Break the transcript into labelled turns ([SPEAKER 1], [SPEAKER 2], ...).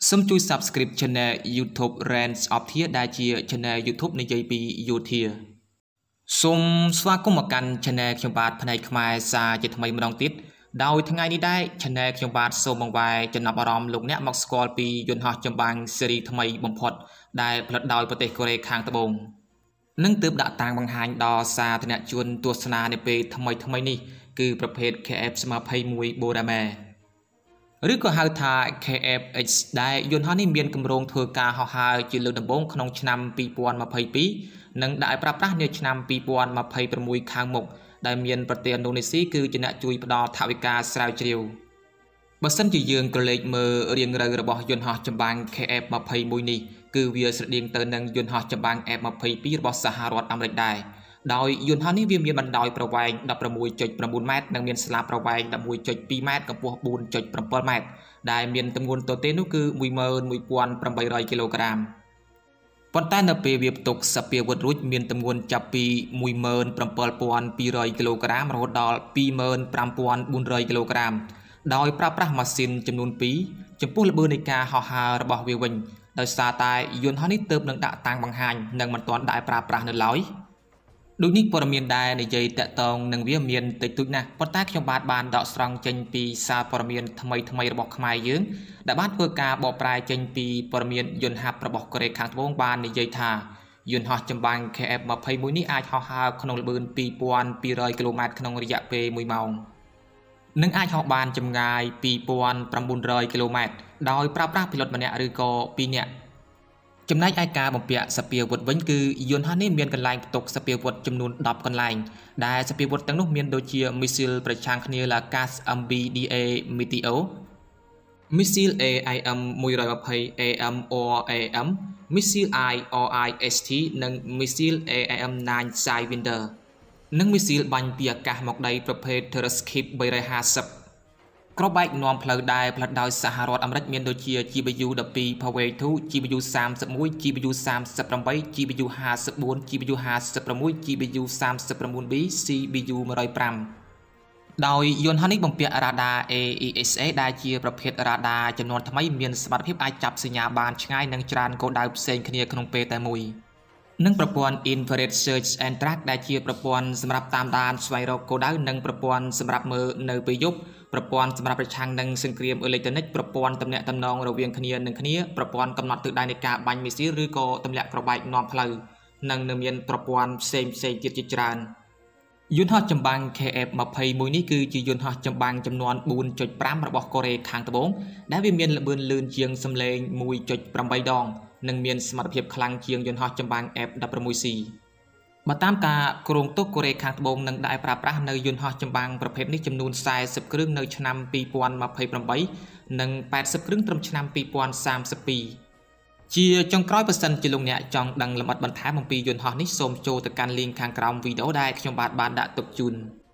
[SPEAKER 1] Some chui subscribe channel YouTube Range of Thea ដែលជា channel YouTube និយាយពីយោធាសូមស្វាគមន៍មកកាន់ channel ខ្ញុំបាទផ្នែកខ្មែរសារជាថ្មីម្ដងទៀតដោយថ្ងៃនេះដែរ channel ខ្ញុំបាទសូមបង្វែរចំណាប់អារម្មណ៍លោកអ្នកមកស្គាល់ពីយន្តហោះចម្បាំងស៊េរីថ្មីបំផុតដែលផលិតដោយប្រទេសកូរ៉េខាងត្បូងនឹងទើបដាក់តាំងបង្ហាញដល់សាធារណជនទស្សនានៅពេលថ្មីនេះគឺប្រភេទ KF-21 Borame ឬក៏ហៅថា KF-X ដែលយន្តហោះនេះមានគម្រោងធ្វើការហោះហើរជាលើកដំបូងក្នុងឆ្នាំ2022និងដាក់ឲ្យប្រើប្រាស់នៅឆ្នាំ2026ខាងមុខដែលមានប្រទេសឥណ្ឌូនេស៊ីគឺជាអ្នកជួយផ្ដល់ថវិកាស្រាវជ្រាវបើសិនជាយើងក្រឡេកមើលរាងរៅរបស់យន្តហោះចម្បាំង KF-21 នេះគឺវាស្រដៀងទៅនឹងយន្តហោះចម្បាំង F-22 របស់សហរដ្ឋអាមេរិកដែរដោយយន្តហោះនេះវាមានបណ្ដោយប្រវែង 16.9 ម៉ែត្រនិងមានស្លាបប្រវែង 11.2 ម៉ែត្រកម្ពស់ 4.7 ម៉ែត្រដែលមានទម្ងន់ទទេនោះគឺ 11,800 គីឡូក្រាមប៉ុន្តែនៅពេលវាផ្ទុកសពាវុធរួចមានទម្ងន់ចាប់ពី 17,200 គីឡូក្រាមរហូតដល់ 25,400 គីឡូក្រាមដោយប្រើប្រាស់ម៉ាស៊ីនចំនួន2ចំពោះល្បឿននៃការហោះហើររបស់វាវិញដោយសារតែយន្តហោះនេះទើបនឹងដាក់តាំងបង្ហាញនិងមិនទាន់ដាក់ប្រើប្រាស់នៅឡើយដូចនេះព័ត៌មានដែលនិយាយតាក់ទងនឹងវាមានតិចតួចណាស់ប៉ុន្តែខ្ញុំបានដកស្រង់ចេញពីសារព័ត៌មានថ្មីរបស់ខ្មែរយើងដែលបានធ្វើការបកប្រែចេញពីព័ត៌មានយន្តហោះរបស់កូរ៉េខាងត្បូងបាននិយាយថាយន្តហោះចម្បាំង KF-21 នេះអាចហោះហើរក្នុងល្បឿន 2,200 គីឡូម៉ែត្រក្នុងរយៈពេល1ម៉ោងនិងអាចហោះបានចម្ងាយ 2,900 គីឡូម៉ែត្រដោយប្រើប្រាស់ពីលុតម្នាក់ឬក៏2នាក់ចំណែកឯការបំពាក់សពាវុធវិញគឺយន្តហោះនេះមានកន្លែងផ្ទុកសពាវុធចំនួន10កន្លែងដែលសពាវុធទាំងនោះមានដូចជាមីស៊ីលប្រឆាំងគ្នា LACAS MBDA Meteor មីស៊ីល AIM-120 AMORAM មីស៊ីល IRIST និងមីស៊ីល AIM-9 Sidewinder និងមីស៊ីលបាញ់ពីអាកាសមកដីប្រភេទ Terrascape 350ក្របបែកនាំផ្លូវដែលផលិតដោយសហរដ្ឋអាមេរិកមានដូចជា GBU-12 Paveway-2 GBU-31 GBU-38 GBU-54 GBU-56 GBU-39B CBU-105ដោយយន្តហោះនេះបំពាក់រ៉ាដា AESA ដែលជាប្រភេទរ៉ាដាចំនួនថ្មីមានសមត្ថភាពអាចចាប់សញ្ញាបានឆ្ងាយនិងច្រើនគោលដៅផ្សេងគ្នាក្នុងពេលតែមួយនិងប្រព័ន្ធ Infrared Search and Track ដែលជាប្រព័ន្ធសម្រាប់តាមដានស្វែងរកគោលដៅនិងប្រព័ន្ធសម្រាប់មើលនៅពេលយប់ប្រព័ន្ធសម្រាប់ប្រឆាំងនឹងសង្គ្រាមអេឡិចត្រូនិកប្រព័ន្ធទំនាក់ទំនងរវាងគ្នានឹងគ្នាប្រព័ន្ធកំណត់ទិសដៅនៃការបាញ់មីស៊ីលឬក៏ទម្លាក់ក្របបែកនាំផ្លូវនិងនៅមានប្រព័ន្ធផ្សេងទៀតជាច្រើនយន្តហោះចម្បាំង KF-21 នេះគឺជាយន្តហោះចម្បាំងចំនួន 4.5 របស់កូរ៉េខាងត្បូងដែលវាមានល្បឿនលឿនជាងសំឡេង 1.8 ដងនិងមានសមត្ថភាពខ្លាំងជាងយន្តហោះចម្បាំង F-16C បើតាមការគ្រោងទុកកូរ៉េខាងត្បូងនឹងដាក់ប្រើប្រាស់នៅយន្តហោះចម្បាំងប្រភេទនេះចំនួន40គ្រឿងនៅឆ្នាំ2028និង80គ្រឿងត្រឹមឆ្នាំ2032ជាចុងក្រោយបើសិនជាលោកអ្នកចង់ដឹងលម្អិតបន្ថែមអំពីយន្តហោះនេះសូមចូលទៅកាន់ link ខាងក្រោមវីដេអូដែលខ្ញុំបានដាក់ទុកជូន